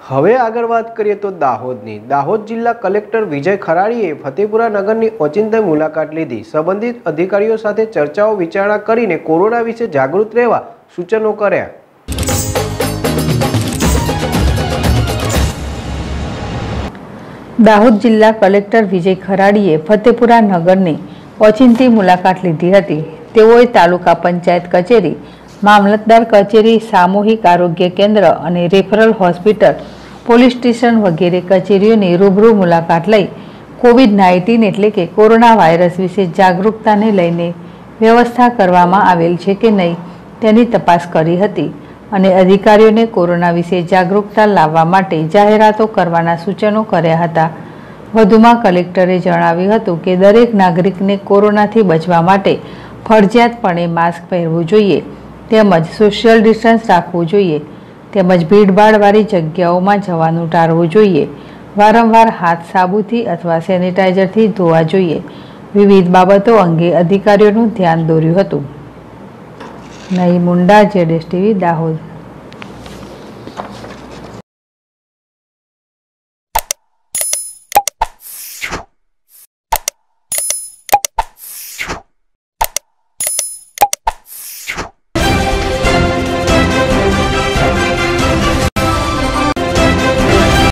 હવે આગળ વાત કરીએ તો દાહોદની। દાહોદ જિલ્લા કલેક્ટર વિજય ખરાડીએ ફતેપુરા નગરની ઓચિંતી મુલાકાત લીધી। સંબંધિત અધિકારીઓ સાથે ચર્ચાઓ વિચારણા કરીને કોરોના વિશે જાગૃત રહેવા સૂચનો કર્યા। દાહોદ જિલ્લા કલેક્ટર વિજય ખરાડીએ ફતેપુરા નગરની ઓચિંતી મુલાકાત લીધી હતી। તેઓએ તાલુકા પંચાયત કચેરી, મામલતદાર કચેરી, સામૂહિક આરોગ્ય કેન્દ્ર અને રેફરલ હોસ્પિટલ, પોલીસ સ્ટેશન વગેરે કચેરીઓની રૂબરૂ મુલાકાત લઈ કોવિડ-19 એટલે કે કોરોના વાયરસ વિશે જાગૃતતાને લઈને વ્યવસ્થા કરવામાં આવેલ છે કે નહીં તેની તપાસ કરી હતી અને અધિકારીઓને કોરોના વિશે જાગૃતતા લાવવા માટે જાહેરાતો કરવાના સૂચનો કર્યા હતા। વધુમાં કલેક્ટરે જણાવ્યું હતું કે દરેક નાગરિકને કોરોનાથી બચવા માટે ફરજિયાતપણે માસ્ક પહેરવું જોઈએ તેમજ સોશિયલ ડિસ્ટન્સ રાખવું જોઈએ તેમજ ભીડભાડવાળી જગ્યાઓમાં જવાનું ટાળવું જોઈએ। વારંવાર હાથ સાબુથી અથવા સેનિટાઈઝરથી ધોવા જોઈએ। વિવિધ બાબતો અંગે અધિકારીઓનું ધ્યાન દોર્યું હતું। નઈ મુંડા, ZSTV, દાહોદ।